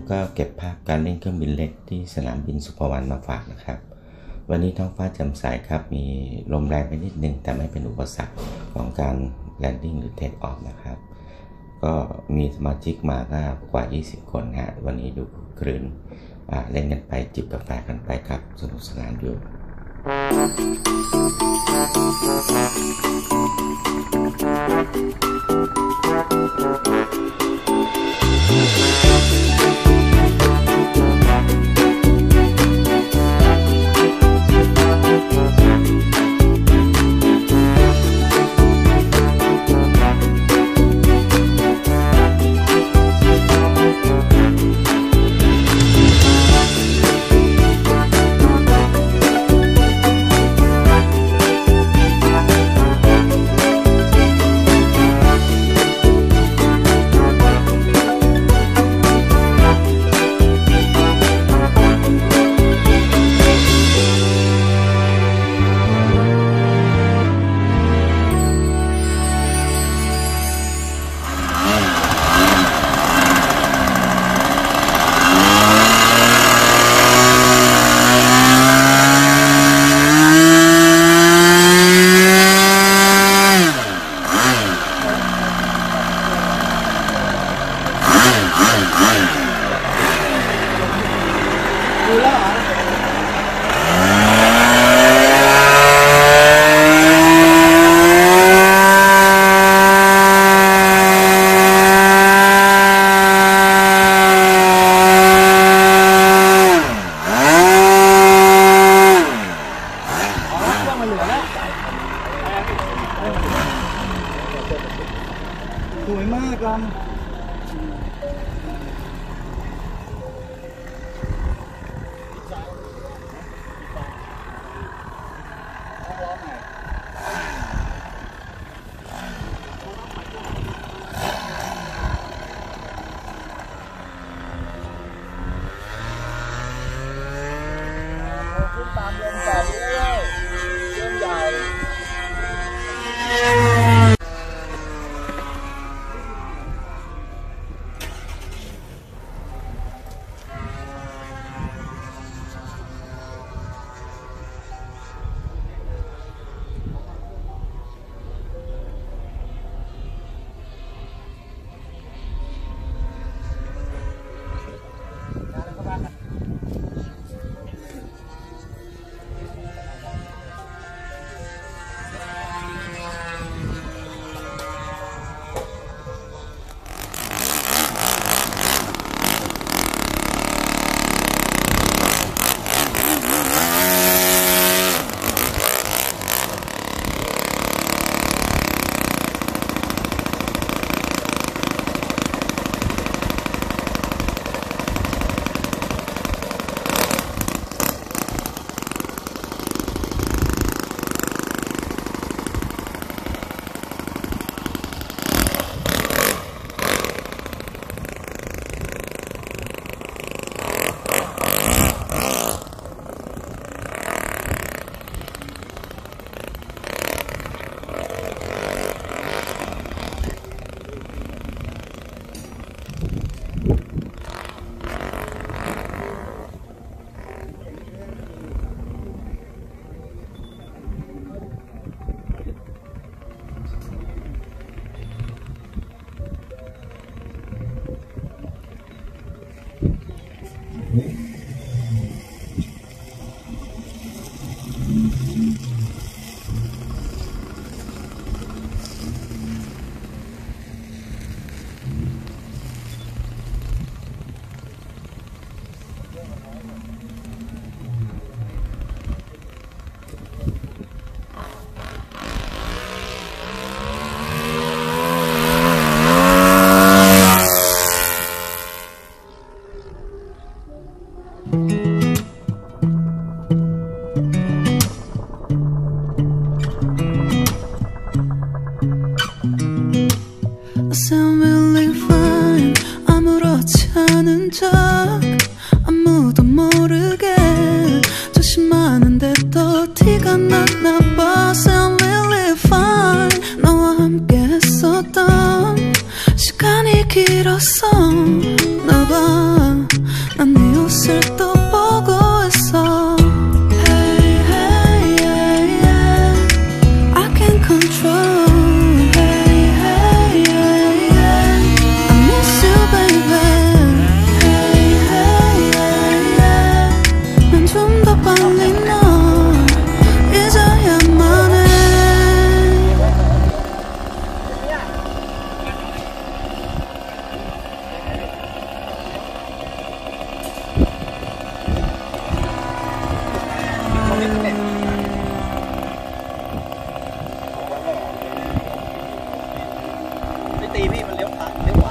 ก็เก็บภาพการเล่นเครื่องบินเล็กที่สนามบินสุขภวรรณมาฝากนะครับวันนี้ท้องฟ้าแจ่มใสครับมีลมแรงไปนิดนึงแต่ไม่เป็นอุปสรรคของการแลนดิ้งหรือเทคออฟนะครับก็มีสมาชิกมาก็กว่า20คนฮะวันนี้ดูคลื่นเล่นกันไปจิบกาแฟกันไปครับสนุกสนานอยู่สวยมากลำขึ้นตามลมต่อเรื่อยๆเริ่มใหญ่아무도 모르게 조심하는데 또 티가 났나 봐. Sound really fine. 너와 함께 했었던 시간이 길었어 나 봐. ดีพี่มันเลี้ยวขวาเลี้ยวไหว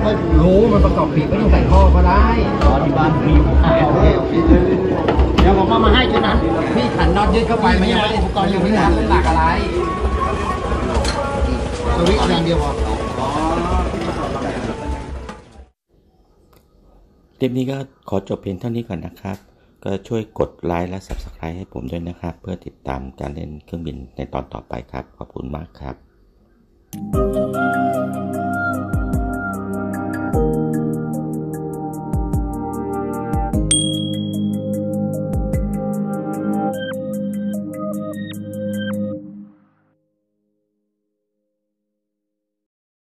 ก็รู้มันประกอบปีกไม่ต้องใส่ท่อก็ได้อ๋อที่บ้านมีโอเคเดี๋ยวผมเอามาให้ชุดนั้นพี่ขันน็อตยึดเข้าไปมันยังไม่ได้ตอนอยู่ที่ทำน้ำหนักอะไรสวิตช์อย่างเดียวพอคลิปนี้ก็ขอจบเพียงเท่านี้ก่อนนะครับ ก็ช่วยกดไลค์และ Subscribe ให้ผมด้วยนะครับ เพื่อติดตามการเล่นเครื่องบินในตอนต่อไปครับ ขอบคุณมากครับ